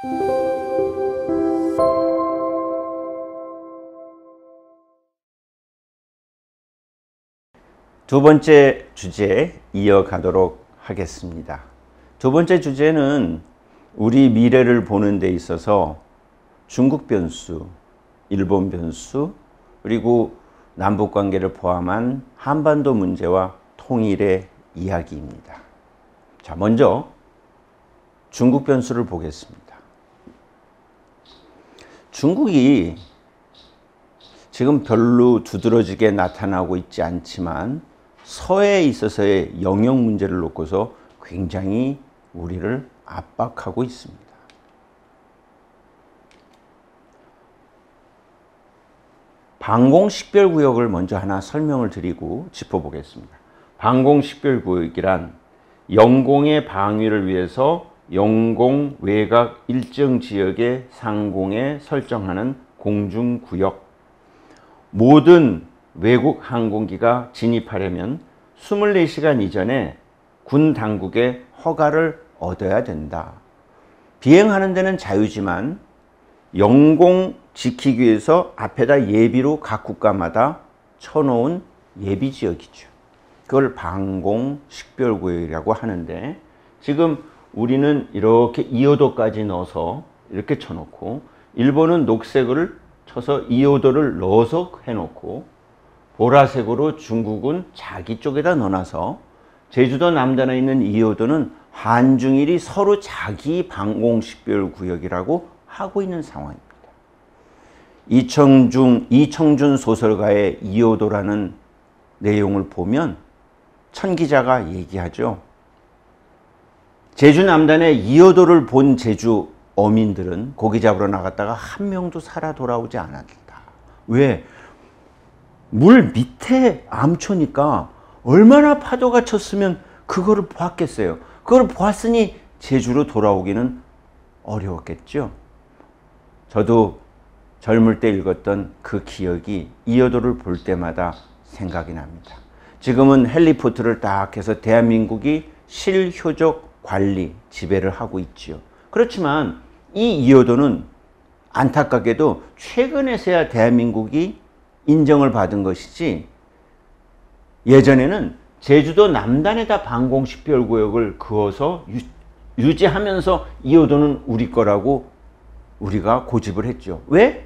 두 번째 주제 이어가도록 하겠습니다. 두 번째 주제는 우리 미래를 보는 데 있어서 중국 변수, 일본 변수, 그리고 남북 관계를 포함한 한반도 문제와 통일의 이야기입니다. 자, 먼저 중국 변수를 보겠습니다. 중국이 지금 별로 두드러지게 나타나고 있지 않지만 서해에 있어서의 영역 문제를 놓고서 굉장히 우리를 압박하고 있습니다. 방공식별구역을 먼저 하나 설명을 드리고 짚어보겠습니다. 방공식별구역이란 영공의 방위를 위해서 영공 외곽 일정 지역의 상공에 설정하는 공중구역. 모든 외국 항공기가 진입하려면 24시간 이전에 군 당국의 허가를 얻어야 된다. 비행하는 데는 자유지만 영공 지키기 위해서 앞에다 예비로 각 국가마다 쳐놓은 예비지역이죠. 그걸 방공식별구역이라고 하는데 지금 우리는 이렇게 2호도까지 넣어서 이렇게 쳐놓고 일본은 녹색을 쳐서 2호도를 넣어서 해놓고 보라색으로 중국은 자기 쪽에다 넣어놔서 제주도 남단에 있는 2호도는 한중일이 서로 자기 방공식별구역이라고 하고 있는 상황입니다. 이청준 소설가의 2호도라는 내용을 보면 천 기자가 얘기하죠. 제주 남단의 2호도를 본 제주 어민들은 고기 잡으러 나갔다가 한 명도 살아 돌아오지 않았다. 왜? 물 밑에 암초니까 얼마나 파도가 쳤으면 그거를 보았겠어요. 그걸 보았으니 제주로 돌아오기는 어려웠겠죠. 저도 젊을 때 읽었던 그 기억이 2호도를 볼 때마다 생각이 납니다. 지금은 헬리포트를 딱 해서 대한민국이 실효적 관리, 지배를 하고 있지요. 그렇지만 이 2호도는 안타깝게도 최근에서야 대한민국이 인정을 받은 것이지 예전에는 제주도 남단에다 방공식별구역을 그어서 유지하면서 2호도는 우리 거라고 우리가 고집을 했죠. 왜?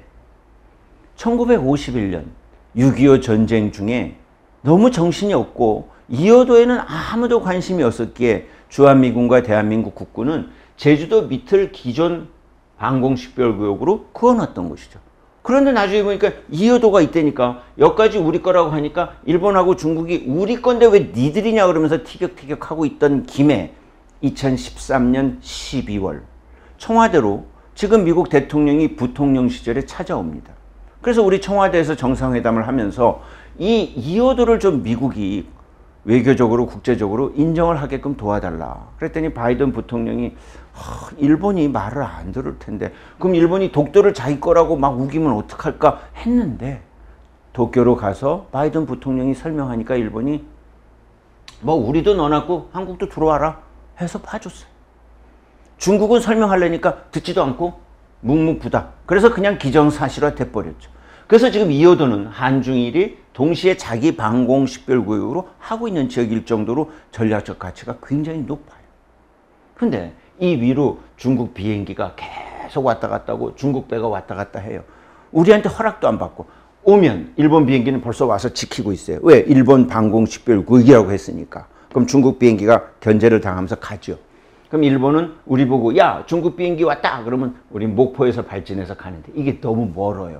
1951년 6.25 전쟁 중에 너무 정신이 없고 2호도에는 아무도 관심이 없었기에 주한미군과 대한민국 국군은 제주도 밑을 기존 방공식별구역으로 그어놨던 것이죠. 그런데 나중에 보니까 2호도가 있다니까 여기까지 우리 거라고 하니까 일본하고 중국이 우리 건데 왜 니들이냐 그러면서 티격태격하고 있던 김에 2013년 12월 청와대로 지금 미국 대통령이 부통령 시절에 찾아옵니다. 그래서 우리 청와대에서 정상회담을 하면서 이 2호도를 좀 미국이 외교적으로 국제적으로 인정을 하게끔 도와달라. 그랬더니 바이든 부통령이 일본이 말을 안 들을 텐데 그럼 일본이 독도를 자기 거라고 막 우기면 어떡할까 했는데 도쿄로 가서 바이든 부통령이 설명하니까 일본이 뭐 우리도 넣어놨고 한국도 들어와라 해서 봐줬어요. 중국은 설명하려니까 듣지도 않고 묵묵부답. 그래서 그냥 기정사실화 돼버렸죠. 그래서 지금 2호도는 한중일이 동시에 자기 방공식별구역으로 하고 있는 지역일 정도로 전략적 가치가 굉장히 높아요. 근데 이 위로 중국 비행기가 계속 왔다 갔다 하고 중국 배가 왔다 갔다 해요. 우리한테 허락도 안 받고 오면 일본 비행기는 벌써 와서 지키고 있어요. 왜? 일본 방공식별구역이라고 했으니까. 그럼 중국 비행기가 견제를 당하면서 가죠. 그럼 일본은 우리 보고 야 중국 비행기 왔다 그러면 우리 목포에서 발진해서 가는데 이게 너무 멀어요.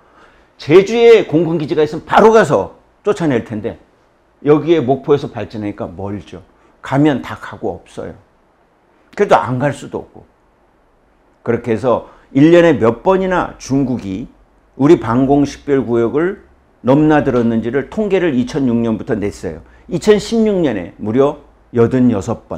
제주에 공군기지가 있으면 바로 가서 쫓아낼 텐데 여기에 목포에서 발진하니까 멀죠. 가면 다 가고 없어요. 그래도 안 갈 수도 없고. 그렇게 해서 1년에 몇 번이나 중국이 우리 방공식별구역을 넘나들었는지를 통계를 2006년부터 냈어요. 2016년에 무려 86번.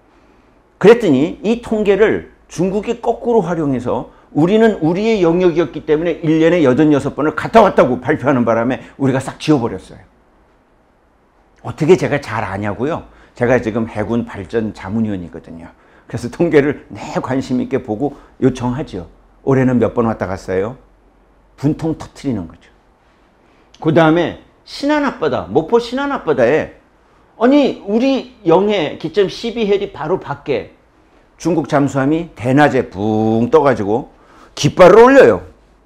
그랬더니 이 통계를 중국이 거꾸로 활용해서 우리는 우리의 영역이었기 때문에 1년에 86번을 갔다 왔다고 발표하는 바람에 우리가 싹 지워버렸어요. 어떻게 제가 잘 아냐고요? 제가 지금 해군 발전 자문위원이거든요. 그래서 통계를 관심 있게 보고 요청하죠. 올해는 몇 번 왔다 갔어요? 분통 터트리는 거죠. 그 다음에 신안 앞바다, 목포 신안 앞바다에 아니 우리 영해 기점 12헬이 바로 밖에 중국 잠수함이 대낮에 붕 떠가지고 깃발을 올려요.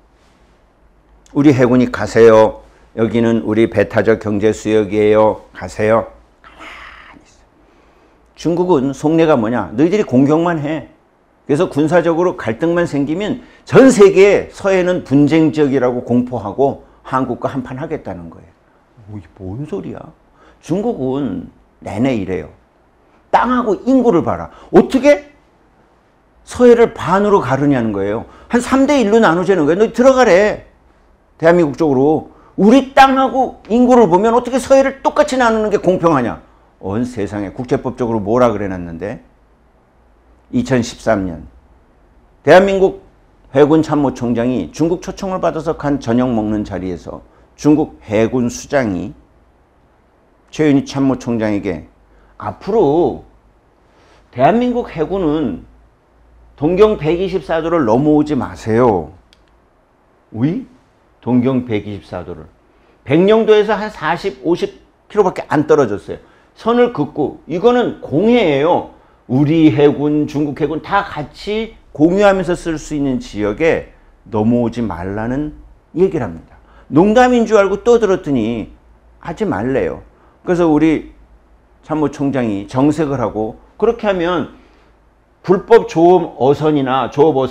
우리 해군이 가세요. 여기는 우리 배타적 경제수역이에요. 가세요. 가만히 있어. 중국은 속내가 뭐냐? 너희들이 공격만 해. 그래서 군사적으로 갈등만 생기면 전 세계에 서해는 분쟁 지역이라고 공포하고 한국과 한판 하겠다는 거예요. 이게 뭔 소리야? 중국은 내내 이래요. 땅하고 인구를 봐라. 어떻게 서해를 반으로 가르냐는 거예요. 한 3대 1로 나누자는 거예요. 너 들어가래. 대한민국 쪽으로. 우리 땅하고 인구를 보면 어떻게 서해를 똑같이 나누는 게 공평하냐. 온 세상에 국제법적으로 뭐라 그래놨는데 2013년 대한민국 해군 참모총장이 중국 초청을 받아서 간 저녁 먹는 자리에서 중국 해군 수장이 최윤희 참모총장에게 앞으로 대한민국 해군은 동경 124도를 넘어오지 마세요. 위? 동경 124도를. 백령도에서 한 40, 50km밖에 안 떨어졌어요. 선을 긋고 이거는 공해예요. 우리 해군, 중국 해군 다 같이 공유하면서 쓸 수 있는 지역에 넘어오지 말라는 얘기를 합니다. 농담인 줄 알고 떠들었더니 하지 말래요. 그래서 우리 참모총장이 정색을 하고 그렇게 하면 불법 조업 어선이나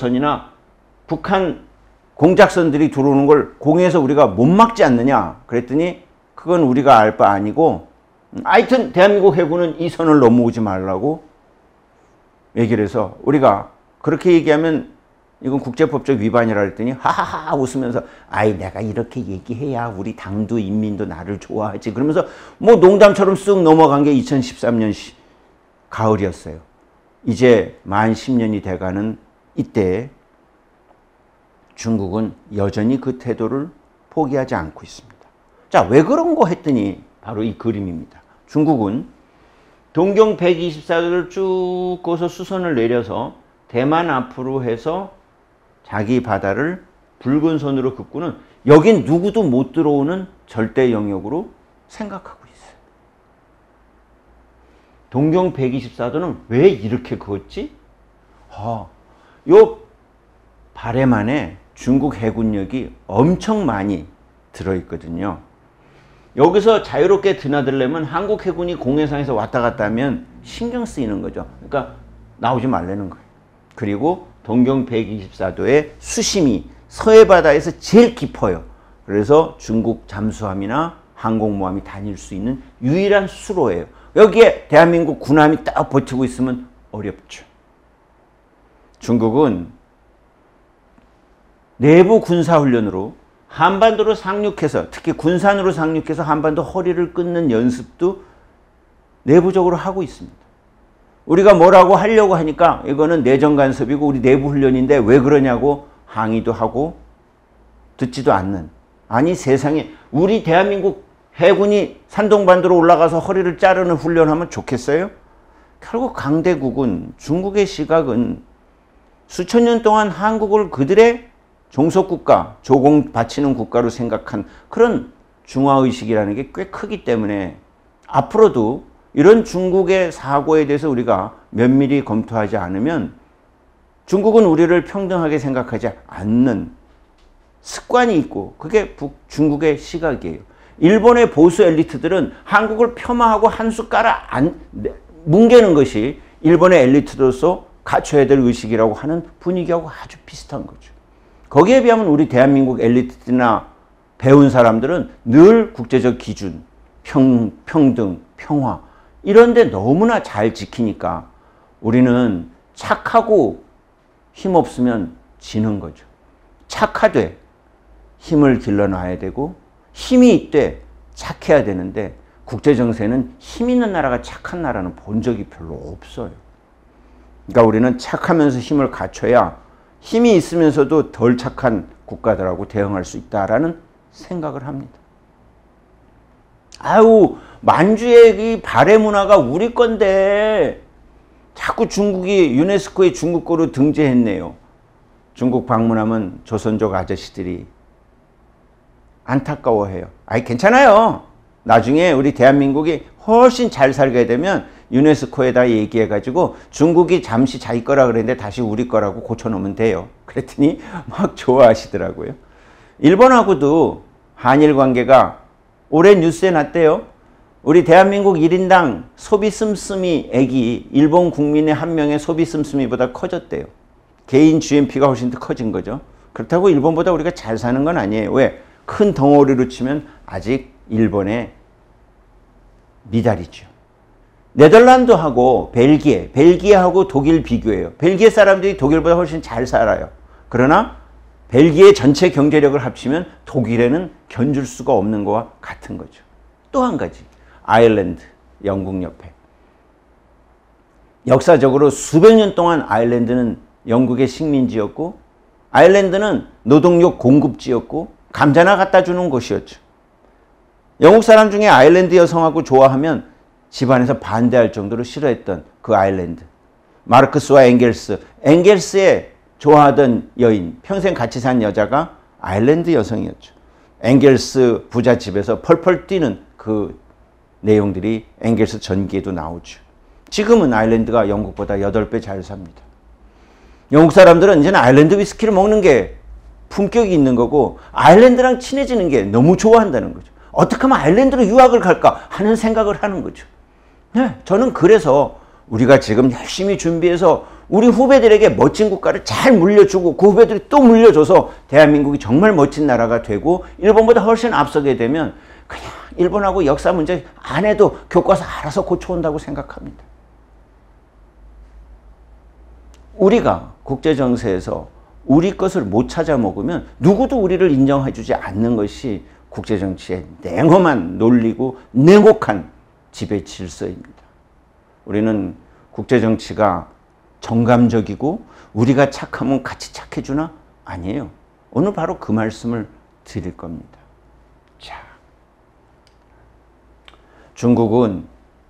북한 공작선들이 들어오는 걸 공해에서 우리가 못 막지 않느냐 그랬더니 그건 우리가 알 바 아니고 하여튼 대한민국 해군은 이 선을 넘어오지 말라고 얘기를 해서 우리가 그렇게 얘기하면 이건 국제법적 위반이라 했더니 하하하 웃으면서 아이 내가 이렇게 얘기해야 우리 당도 인민도 나를 좋아하지 그러면서 뭐 농담처럼 쓱 넘어간 게 2013년 가을이었어요. 이제 만 10년이 돼가는 이때 중국은 여전히 그 태도를 포기하지 않고 있습니다. 자, 왜 그런 거 했더니 바로 이 그림입니다. 중국은 동경 124도를 쭉 꺼서 수선을 내려서 대만 앞으로 해서 자기 바다를 붉은 선으로 긋고는 여긴 누구도 못 들어오는 절대 영역으로 생각하고 있어요. 동경 124도는 왜 이렇게 그었지? 요 바램 안에 중국 해군력이 엄청 많이 들어있거든요. 여기서 자유롭게 드나들려면 한국 해군이 공해상에서 왔다 갔다 하면 신경 쓰이는 거죠. 그러니까 나오지 말라는 거예요. 그리고 동경 124도의 수심이 서해 바다에서 제일 깊어요. 그래서 중국 잠수함이나 항공모함이 다닐 수 있는 유일한 수로예요. 여기에 대한민국 군함이 딱 버티고 있으면 어렵죠. 중국은 내부 군사훈련으로 한반도로 상륙해서 특히 군산으로 상륙해서 한반도 허리를 끊는 연습도 내부적으로 하고 있습니다. 우리가 뭐라고 하려고 하니까 이거는 내정 간섭이고 우리 내부 훈련인데 왜 그러냐고 항의도 하고 듣지도 않는 아니 세상에 우리 대한민국 해군이 산동반도로 올라가서 허리를 자르는 훈련하면 좋겠어요? 결국 강대국은 중국의 시각은 수천 년 동안 한국을 그들의 종속국가, 조공 바치는 국가로 생각한 그런 중화의식이라는 게 꽤 크기 때문에 앞으로도 이런 중국의 사고에 대해서 우리가 면밀히 검토하지 않으면 중국은 우리를 평등하게 생각하지 않는 습관이 있고 그게 중국의 시각이에요. 일본의 보수 엘리트들은 한국을 폄하하고 한 수 깔아 뭉개는 것이 일본의 엘리트로서 갖춰야 될 의식이라고 하는 분위기하고 아주 비슷한 거죠. 거기에 비하면 우리 대한민국 엘리트나 배운 사람들은 늘 국제적 기준, 평등, 평화 이런 데 너무나 잘 지키니까 우리는 착하고 힘없으면 지는 거죠. 착하되 힘을 길러놔야 되고 힘이 있되 착해야 되는데 국제정세는 힘 있는 나라가 착한 나라는 본 적이 별로 없어요. 그러니까 우리는 착하면서 힘을 갖춰야 힘이 있으면서도 덜 착한 국가들하고 대응할 수 있다라는 생각을 합니다. 아유, 만주의 이 발해 문화가 우리 건데 자꾸 중국이 유네스코에 중국 거로 등재했네요. 중국 방문하면 조선족 아저씨들이 안타까워해요. 아이 괜찮아요. 나중에 우리 대한민국이 훨씬 잘 살게 되면 유네스코에다 얘기해가지고 중국이 잠시 자기 거라 그랬는데 다시 우리 거라고 고쳐놓으면 돼요. 그랬더니 막 좋아하시더라고요. 일본하고도 한일 관계가 올해 뉴스에 났대요. 우리 대한민국 1인당 소비 씀씀이액이 일본 국민의 한 명의 소비 씀씀이보다 커졌대요. 개인 GNP가 훨씬 더 커진 거죠. 그렇다고 일본보다 우리가 잘 사는 건 아니에요. 왜? 큰 덩어리로 치면 아직 일본의 미달이죠. 네덜란드하고 벨기에하고 독일 비교해요. 벨기에 사람들이 독일보다 훨씬 잘 살아요. 그러나 벨기에 전체 경제력을 합치면 독일에는 견줄 수가 없는 것과 같은 거죠. 또 한 가지, 아일랜드, 영국 옆에. 역사적으로 수백 년 동안 아일랜드는 영국의 식민지였고 아일랜드는 노동력 공급지였고 감자나 갖다 주는 곳이었죠. 영국 사람 중에 아일랜드 여성하고 좋아하면 집안에서 반대할 정도로 싫어했던 그 아일랜드. 마르크스와 엥겔스의 좋아하던 여인, 평생 같이 산 여자가 아일랜드 여성이었죠. 엥겔스 부잣집에서 펄펄 뛰는 그 내용들이 엥겔스 전기에도 나오죠. 지금은 아일랜드가 영국보다 8배 잘 삽니다. 영국 사람들은 이제는 아일랜드 위스키를 먹는 게 품격이 있는 거고 아일랜드랑 친해지는 게 너무 좋아한다는 거죠. 어떻게 하면 아일랜드로 유학을 갈까 하는 생각을 하는 거죠. 네, 저는 그래서 우리가 지금 열심히 준비해서 우리 후배들에게 멋진 국가를 잘 물려주고 그 후배들이 또 물려줘서 대한민국이 정말 멋진 나라가 되고 일본보다 훨씬 앞서게 되면 그냥 일본하고 역사 문제 안 해도 교과서 알아서 고쳐온다고 생각합니다. 우리가 국제정세에서 우리 것을 못 찾아 먹으면 누구도 우리를 인정해주지 않는 것이 국제정치의 냉엄한 논리고 냉혹한 지배 질서입니다. 우리는 국제정치가 정감적이고 우리가 착하면 같이 착해주나? 아니에요. 오늘 바로 그 말씀을 드릴 겁니다. 자, 중국은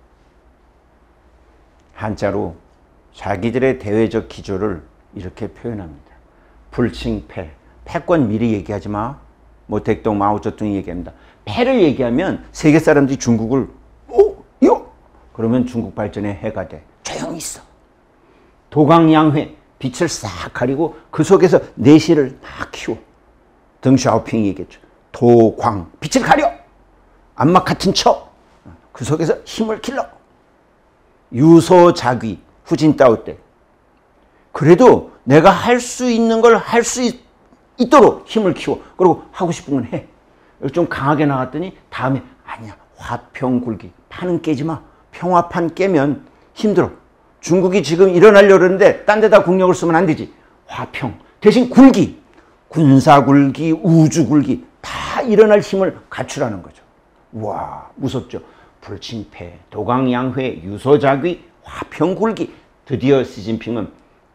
한자로 자기들의 대외적 기조를 이렇게 표현합니다. 불칭패. 패권 미리 얘기하지 마. 모택동, 마오쩌둥이 얘기합니다. 패를 얘기하면 세계 사람들이 중국을 그러면 중국 발전에 해가 돼. 조용히 있어. 도광양회. 빛을 싹 가리고 그 속에서 내실을 막 키워. 덩샤오핑이 얘기했죠. 도광. 빛을 가려. 안막 같은 척. 그 속에서 힘을 길러. 유소자귀. 후진따오 때. 그래도 내가 할 수 있는 걸 할 수 있도록 힘을 키워. 그리고 하고 싶은 건 해. 좀 강하게 나갔더니 다음에 아니야. 화평 굴기. 판은 깨지 마. 평화판 깨면 힘들어. 중국이 지금 일어나려고 그러는데 딴 데다 국력을 쓰면 안 되지. 화평. 대신 굴기. 군사 굴기, 우주 굴기. 다 일어날 힘을 갖추라는 거죠. 와, 무섭죠. 불칭패, 도광양회, 유소자귀, 화평 굴기. 드디어 시진핑은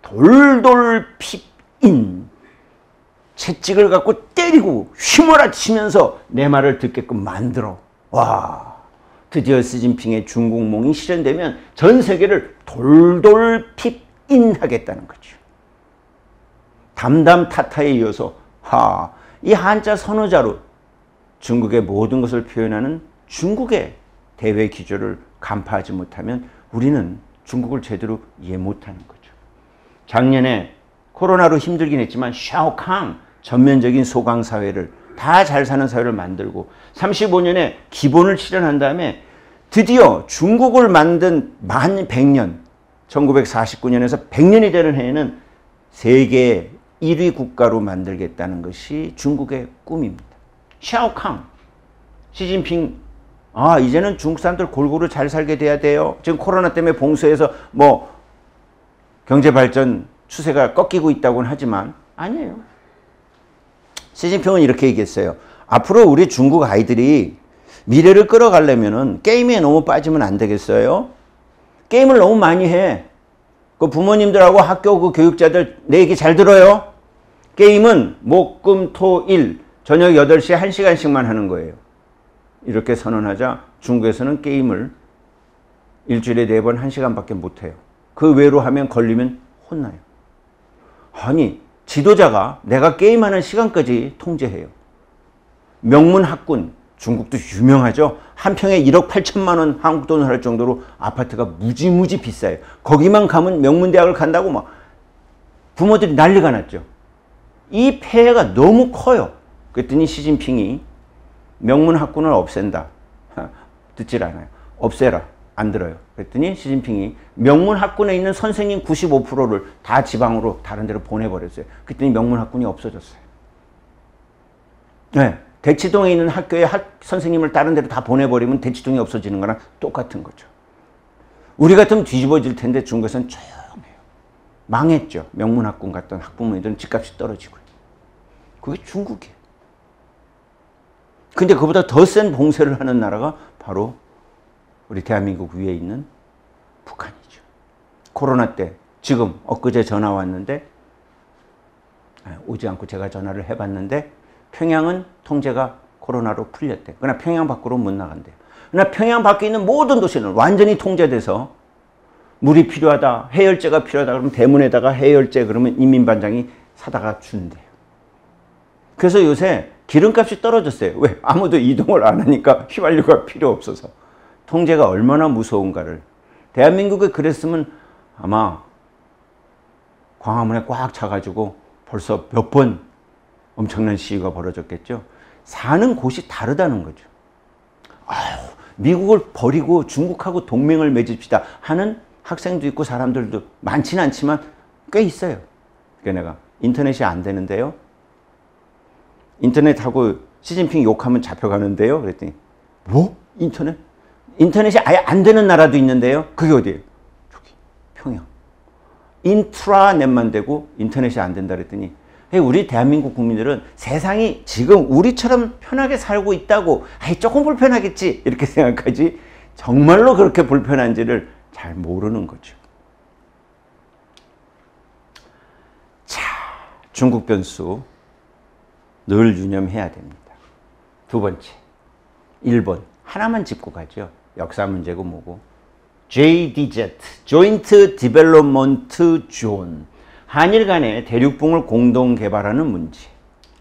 돌돌핍인 채찍을 갖고 때리고 휘몰아치면서 내 말을 듣게끔 만들어. 와, 드디어 시진핑의 중국몽이 실현되면 전 세계를 돌돌핍인하겠다는 거죠. 담담타타에 이어서 이 한자 선어자로 중국의 모든 것을 표현하는 중국의 대외 기조를 간파하지 못하면 우리는 중국을 제대로 이해 못하는 거죠. 작년에 코로나로 힘들긴 했지만 샤오캉 전면적인 소강사회를 다 잘 사는 사회를 만들고 35년에 기본을 실현한 다음에 드디어 중국을 만든 만 100년 1949년에서 100년이 되는 해에는 세계 1위 국가로 만들겠다는 것이 중국의 꿈입니다. 샤오캉, 시진핑 이제는 중국 사람들 골고루 잘 살게 돼야 돼요. 지금 코로나 때문에 봉쇄해서 경제 발전 추세가 꺾이고 있다고는 하지만 아니에요. 시진핑은 이렇게 얘기했어요. 앞으로 우리 중국 아이들이 미래를 끌어가려면은 게임에 너무 빠지면 안 되겠어요? 게임을 너무 많이 해. 그 부모님들하고 학교 그 교육자들 내 얘기 잘 들어요? 게임은 목, 금, 토, 일 저녁 8시에 1시간씩만 하는 거예요. 이렇게 선언하자 중국에서는 게임을 일주일에 4번 1시간밖에 못 해요. 그 외로 하면 걸리면 혼나요. 아니, 지도자가 내가 게임하는 시간까지 통제해요. 명문학군, 중국도 유명하죠. 한 평에 1억 8천만 원 한국 돈을 할 정도로 아파트가 무지무지 비싸요. 거기만 가면 명문대학을 간다고 막 부모들이 난리가 났죠. 이 폐해가 너무 커요. 그랬더니 시진핑이 명문학군을 없앤다. 듣질 않아요. 없애라. 안 들어요. 그랬더니 시진핑이 명문학군에 있는 선생님 95%를 다 지방으로 다른 데로 보내버렸어요. 그랬더니 명문학군이 없어졌어요. 네. 대치동에 있는 학교에 선생님을 다른 데로 다 보내버리면 대치동이 없어지는 거랑 똑같은 거죠. 우리 같으면 뒤집어질 텐데 중국에서는 조용해요. 망했죠. 명문학군 갔던 학부모님들은 집값이 떨어지고요. 그게 중국이에요. 근데 그보다 더 센 봉쇄를 하는 나라가 바로 우리 대한민국 위에 있는 북한이죠. 코로나 때 지금 엊그제 전화 왔는데 오지 않고 제가 전화를 해봤는데 평양은 통제가 코로나로 풀렸대. 그러나 평양 밖으로 못 나간대요. 그러나 평양 밖에 있는 모든 도시는 완전히 통제돼서 물이 필요하다, 해열제가 필요하다 그러면 대문에다가 해열제 그러면 인민반장이 사다가 준대요. 그래서 요새 기름값이 떨어졌어요. 왜? 아무도 이동을 안 하니까 휘발유가 필요 없어서. 통제가 얼마나 무서운가를. 대한민국에 그랬으면 아마 광화문에 꽉 차가지고 벌써 몇 번 엄청난 시위가 벌어졌겠죠. 사는 곳이 다르다는 거죠. 아유, 미국을 버리고 중국하고 동맹을 맺읍시다 하는 학생도 있고 사람들도 많지는 않지만 꽤 있어요. 그러니까 내가 인터넷이 안 되는데요. 인터넷하고 시진핑 욕하면 잡혀가는데요. 그랬더니 뭐? 인터넷? 인터넷이 아예 안 되는 나라도 있는데요. 그게 어디예요? 저기 평양. 인트라넷만 되고 인터넷이 안 된다 그랬더니 우리 대한민국 국민들은 세상이 지금 우리처럼 편하게 살고 있다고 조금 불편하겠지 이렇게 생각하지 정말로 그렇게 불편한지를 잘 모르는 거죠. 자, 중국 변수 늘 유념해야 됩니다. 두 번째, 일본 하나만 짚고 가죠. 역사 문제고 뭐고 JDZ, Joint Development Zone, 한일 간의 대륙붕을 공동 개발하는 문제.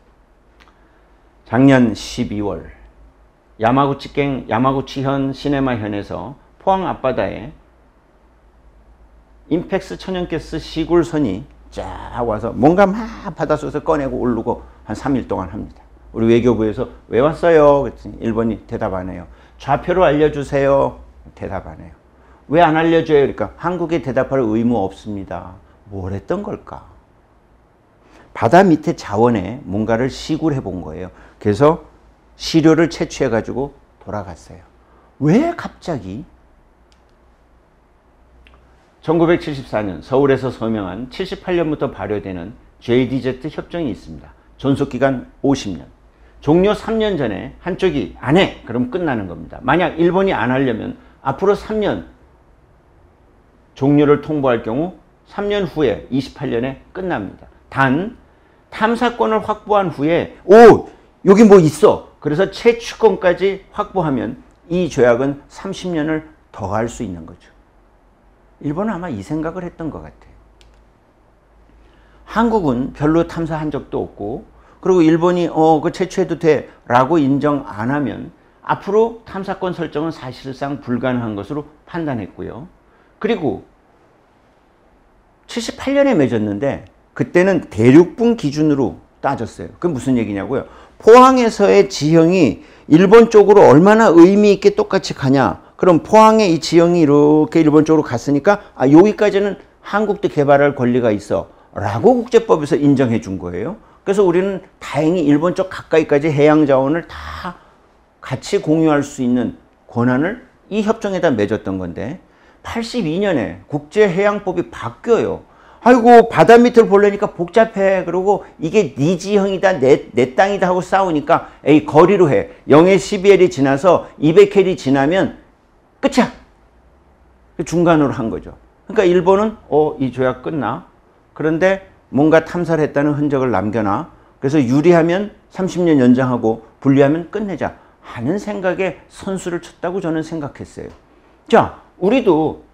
작년 12월 야마구치현 시네마현에서 포항 앞바다에 임팩스 천연가스 시굴선이 쫙 와서 뭔가 막 바닷속에서 꺼내고 오르고 한 3일 동안 합니다. 우리 외교부에서 왜 왔어요? 그랬더니 일본이 대답 안 해요. 좌표로 알려주세요. 대답 안 해요. 왜 안 알려줘요? 그러니까 한국에 대답할 의무 없습니다. 뭘 했던 걸까? 바다 밑에 자원에 뭔가를 시굴해 본 거예요. 그래서 시료를 채취해 가지고 돌아갔어요. 왜 갑자기? 1974년 서울에서 서명한 78년부터 발효되는 JDZ 협정이 있습니다. 존속기간 50년. 종료 3년 전에 한쪽이 안 해. 그럼 끝나는 겁니다. 만약 일본이 안 하려면 앞으로 3년 종료를 통보할 경우 3년 후에 28년에 끝납니다. 단 탐사권을 확보한 후에 여기 뭐 있어. 그래서 채취권까지 확보하면 이 조약은 30년을 더 갈 수 있는 거죠. 일본은 아마 이 생각을 했던 것 같아요. 한국은 별로 탐사한 적도 없고 그리고 일본이 그 채취해도 돼 라고 인정 안 하면 앞으로 탐사권 설정은 사실상 불가능한 것으로 판단했고요. 그리고 78년에 맺었는데 그때는 대륙붕 기준으로 따졌어요. 그게 무슨 얘기냐고요. 포항에서의 지형이 일본 쪽으로 얼마나 의미 있게 똑같이 가냐. 그럼 포항의 이 지형이 이렇게 일본 쪽으로 갔으니까 여기까지는 한국도 개발할 권리가 있어 라고 국제법에서 인정해 준 거예요. 그래서 우리는 다행히 일본 쪽 가까이까지 해양 자원을 다 같이 공유할 수 있는 권한을 이 협정에다 맺었던 건데 82년에 국제해양법이 바뀌어요. 아이고 바다 밑을 보려니까 복잡해. 그리고 이게 네 지형이다 내 땅이다 하고 싸우니까 거리로 해. 0에 12L이 지나서 200L이 지나면 끝이야. 중간으로 한 거죠. 그러니까 일본은 이 조약 끝나. 그런데 뭔가 탐사를 했다는 흔적을 남겨놔. 그래서 유리하면 30년 연장하고 불리하면 끝내자 하는 생각에 선수를 쳤다고 저는 생각했어요. 자, 우리도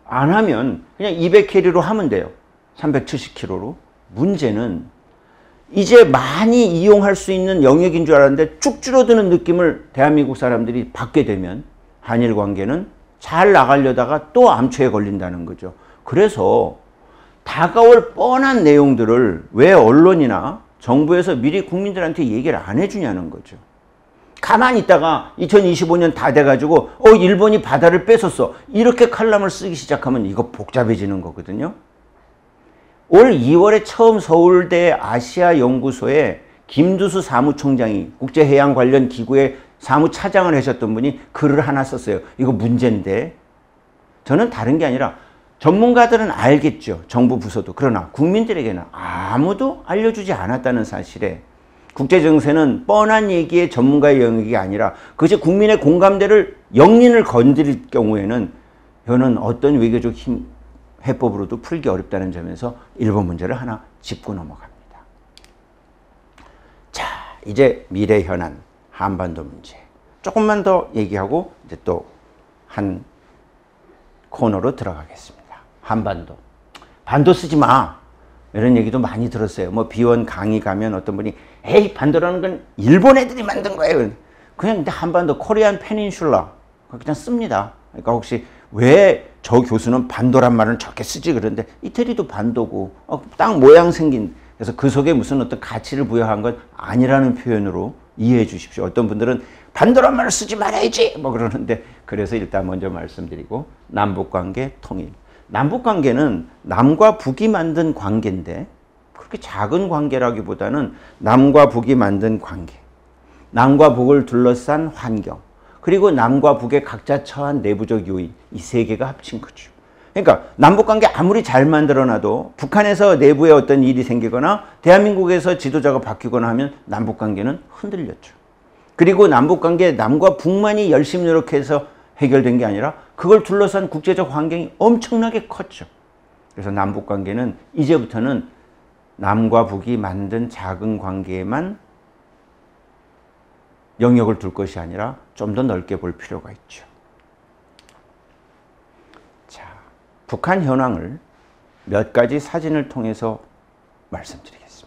안 하면 그냥 200캐리로 하면 돼요. 370kg로. 문제는 이제 많이 이용할 수 있는 영역인 줄 알았는데 쭉 줄어드는 느낌을 대한민국 사람들이 받게 되면 한일 관계는 잘 나가려다가 또 암초에 걸린다는 거죠. 그래서 다가올 뻔한 내용들을 왜 언론이나 정부에서 미리 국민들한테 얘기를 안 해주냐는 거죠. 가만히 있다가 2025년 다 돼가지고 일본이 바다를 뺏었어. 이렇게 칼럼을 쓰기 시작하면 이거 복잡해지는 거거든요. 올 2월에 처음 서울대 아시아연구소에 김두수 사무총장이 국제해양 관련 기구의 사무차장을 하셨던 분이 글을 하나 썼어요. 이거 문제인데. 저는 다른 게 아니라 전문가들은 알겠죠. 정부 부서도. 그러나 국민들에게는 아무도 알려주지 않았다는 사실에 국제정세는 뻔한 얘기의 전문가의 영역이 아니라 그것이 국민의 공감대를 영린을 건드릴 경우에는 이거는 어떤 외교적 해법으로도 풀기 어렵다는 점에서 일본 문제를 하나 짚고 넘어갑니다. 자, 이제 미래 현안 한반도 문제 조금만 더 얘기하고 이제 또 한 코너로 들어가겠습니다. 한반도. 반도 쓰지 마. 이런 얘기도 많이 들었어요. 뭐 비원 강의 가면 어떤 분이 에이 반도라는 건 일본 애들이 만든 거예요. 그냥 근데 한반도 코리안 페닌슐라 그냥 씁니다. 그러니까 혹시 왜 저 교수는 반도란 말은 저렇게 쓰지 그런데 이태리도 반도고 땅 모양 생긴 그래서 그 속에 무슨 어떤 가치를 부여한 건 아니라는 표현으로 이해해 주십시오. 어떤 분들은 반도란 말을 쓰지 말아야지 뭐 그러는데 그래서 일단 먼저 말씀드리고 남북관계 통일. 남북관계는 남과 북이 만든 관계인데 그렇게 작은 관계라기보다는 남과 북이 만든 관계, 남과 북을 둘러싼 환경, 그리고 남과 북의 각자 처한 내부적 요인, 이 세 개가 합친 거죠. 그러니까 남북관계 아무리 잘 만들어놔도 북한에서 내부에 어떤 일이 생기거나 대한민국에서 지도자가 바뀌거나 하면 남북관계는 흔들렸죠. 그리고 남북관계 남과 북만이 열심히 노력해서 해결된 게 아니라 그걸 둘러싼 국제적 환경이 엄청나게 컸죠. 그래서 남북관계는 이제부터는 남과 북이 만든 작은 관계에만 영역을 둘 것이 아니라 좀 더 넓게 볼 필요가 있죠. 자, 북한 현황을 몇 가지 사진을 통해서 말씀드리겠습니다.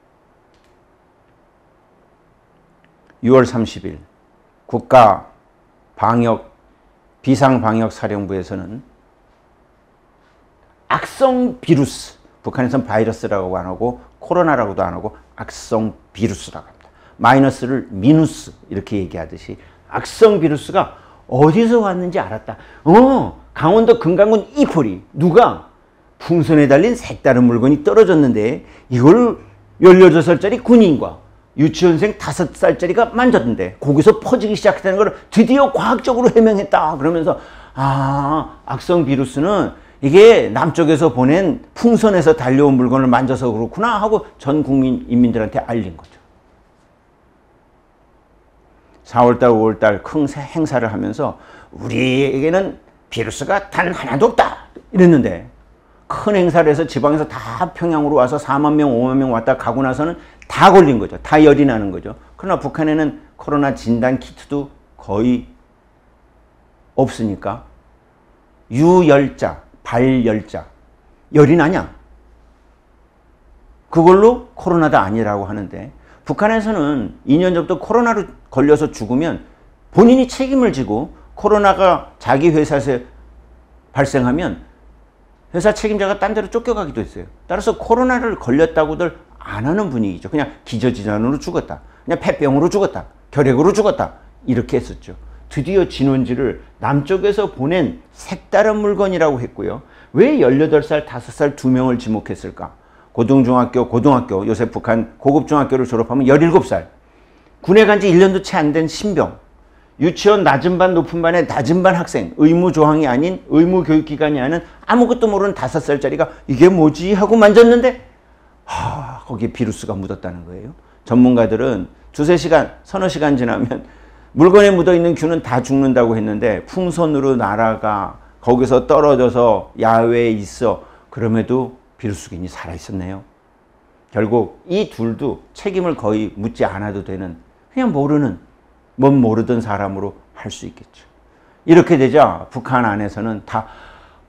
6월 30일 국가 비상방역사령부에서는 악성 비루스, 북한에서는 바이러스라고 안 하고 코로나라고도 안 하고 악성 비루스라고 합니다. 마이너스를 미누스 이렇게 얘기하듯이 악성 비루스가 어디서 왔는지 알았다. 강원도 금강군 이포리 누가 풍선에 달린 색다른 물건이 떨어졌는데 이걸 18살짜리 군인과 유치원생 5살짜리가 만졌는데 거기서 퍼지기 시작했다는 걸 드디어 과학적으로 해명했다. 그러면서 악성 비루스는 이게 남쪽에서 보낸 풍선에서 달려온 물건을 만져서 그렇구나 하고 전 국민 인민들한테 알린 거죠. 4월달 5월달 큰 행사를 하면서 우리에게는 비루스가 단 하나도 없다 이랬는데 큰 행사를 해서 지방에서 다 평양으로 와서 4만 명 5만 명 왔다 가고 나서는 다 걸린 거죠. 다 열이 나는 거죠. 그러나 북한에는 코로나 진단 키트도 거의 없으니까 유열자, 발열자, 열이 나냐? 그걸로 코로나다 아니라고 하는데 북한에서는 2년 전부터 코로나로 걸려서 죽으면 본인이 책임을 지고 코로나가 자기 회사에서 발생하면 회사 책임자가 딴 데로 쫓겨가기도 했어요. 따라서 코로나를 걸렸다고들 안 하는 분위기죠. 그냥 기저질환으로 죽었다. 그냥 폐병으로 죽었다. 결핵으로 죽었다. 이렇게 했었죠. 드디어 진원지를 남쪽에서 보낸 색다른 물건이라고 했고요. 왜 18살, 5살 2명을 지목했을까? 고등학교, 요새 북한 고급 중학교를 졸업하면 17살. 군에 간 지 1년도 채 안 된 신병. 유치원 낮은 반, 높은 반의 낮은 반 학생. 의무 조항이 아닌 의무 교육기관이 아닌 아무것도 모르는 5살짜리가 이게 뭐지? 하고 만졌는데 거기에 비루스가 묻었다는 거예요. 전문가들은 두세 시간, 서너 시간 지나면 물건에 묻어있는 균은 다 죽는다고 했는데 풍선으로 날아가 거기서 떨어져서 야외에 있어. 그럼에도 비루스균이 살아있었네요. 결국 이 둘도 책임을 거의 묻지 않아도 되는 그냥 모르던 사람으로 할 수 있겠죠. 이렇게 되자 북한 안에서는 다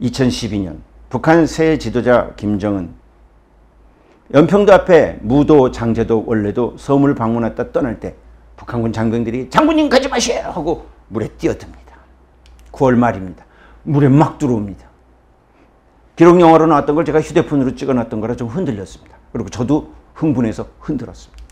2012년 북한 새 지도자 김정은 연평도 앞에 무도 장제도 원래도 섬을 방문했다 떠날 때 북한군 장병들이 장군님 가지 마세요 하고 물에 뛰어듭니다. 9월 말입니다. 물에 막 들어옵니다. 기록 영화로 나왔던 걸 제가 휴대폰으로 찍어놨던 거라 좀 흔들렸습니다. 그리고 저도 흥분해서 흔들었습니다.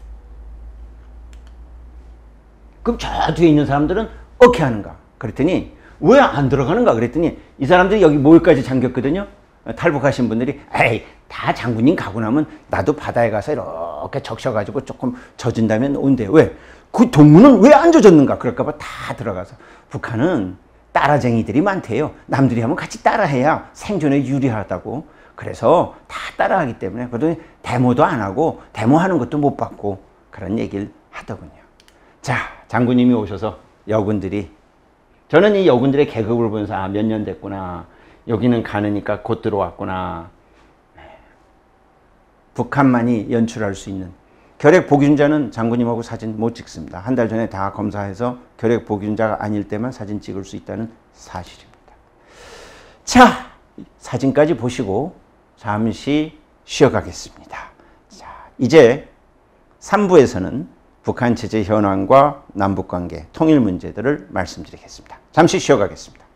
그럼 저 뒤에 있는 사람들은 어떻게 하는가? 그랬더니 왜 안 들어가는가? 그랬더니 이 사람들이 여기 목까지 잠겼거든요. 탈북하신 분들이 에이 다 장군님 가고 나면 나도 바다에 가서 이렇게 적셔가지고 조금 젖은 다음에 온대요. 왜? 그 동무는 왜 안 젖었는가? 그럴까봐 다 들어가서. 북한은 따라쟁이들이 많대요. 남들이 하면 같이 따라해야 생존에 유리하다고. 그래서 다 따라하기 때문에 그러더니 데모도 안 하고 데모하는 것도 못 받고 그런 얘기를 하더군요. 자, 장군님이 오셔서 여군들이 저는 이 여군들의 계급을 보면서 아, 몇 년 됐구나. 여기는 가느니까 곧 들어왔구나. 북한만이 연출할 수 있는 결핵 복균자는 장군님하고 사진 못 찍습니다. 한 달 전에 다 검사해서 결핵 복균자가 아닐 때만 사진 찍을 수 있다는 사실입니다. 자, 사진까지 보시고 잠시 쉬어가겠습니다. 자, 이제 3부에서는 북한 체제 현황과 남북관계, 통일 문제들을 말씀드리겠습니다. 잠시 쉬어가겠습니다.